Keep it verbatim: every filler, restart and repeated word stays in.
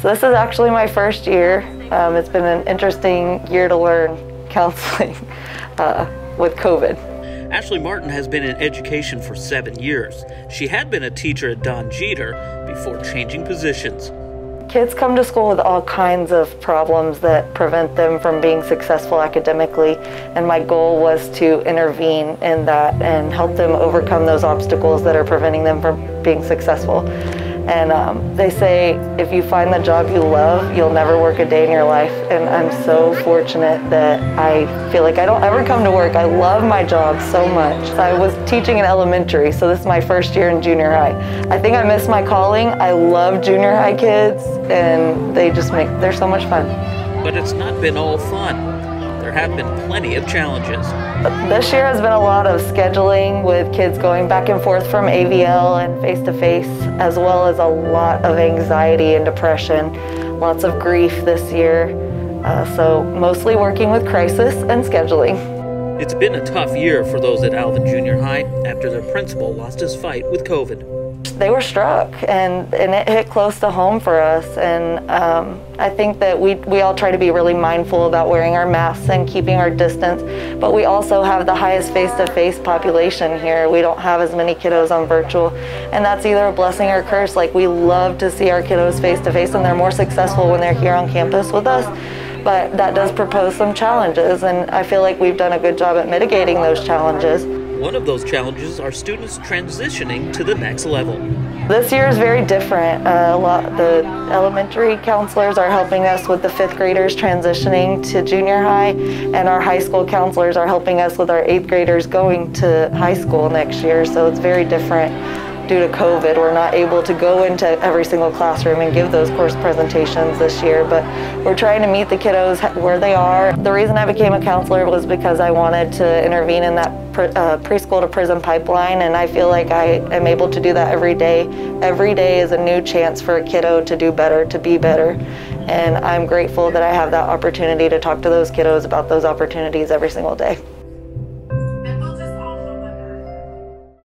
So this is actually my first year. Um, it's been an interesting year to learn counseling uh, with COVID. Ashley Martin has been in education for seven years. She had been a teacher at Don Jeter before changing positions. Kids come to school with all kinds of problems that prevent them from being successful academically, and my goal was to intervene in that and help them overcome those obstacles that are preventing them from being successful. And um, they say if you find the job you love, you'll never work a day in your life. And I'm so fortunate that I feel like I don't ever come to work. I love my job so much. I was teaching in elementary, so this is my first year in junior high. I think I missed my calling. I love junior high kids, and they just make, they're so much fun. But it's not been all fun. There have been plenty of challenges. This year has been a lot of scheduling with kids going back and forth from A V L and face-to-face, as well as a lot of anxiety and depression, lots of grief this year. Uh, so mostly working with crisis and scheduling. It's been a tough year for those at Alvin Junior High after their principal lost his fight with COVID. They were struck, and, and it hit close to home for us. And um, I think that we, we all try to be really mindful about wearing our masks and keeping our distance, but we also have the highest face-to-face population here. We don't have as many kiddos on virtual, and that's either a blessing or a curse. Like, we love to see our kiddos face-to-face, and they're more successful when they're here on campus with us. But that does propose some challenges, and I feel like we've done a good job at mitigating those challenges. One of those challenges are students transitioning to the next level. This year is very different. Uh, a lot, the elementary counselors are helping us with the fifth graders transitioning to junior high, and our high school counselors are helping us with our eighth graders going to high school next year. So it's very different due to COVID. We're not able to go into every single classroom and give those course presentations this year, but we're trying to meet the kiddos where they are. The reason I became a counselor was because I wanted to intervene in that pre uh, preschool to prison pipeline, and I feel like I am able to do that every day. Every day is a new chance for a kiddo to do better, to be better, and I'm grateful that I have that opportunity to talk to those kiddos about those opportunities every single day.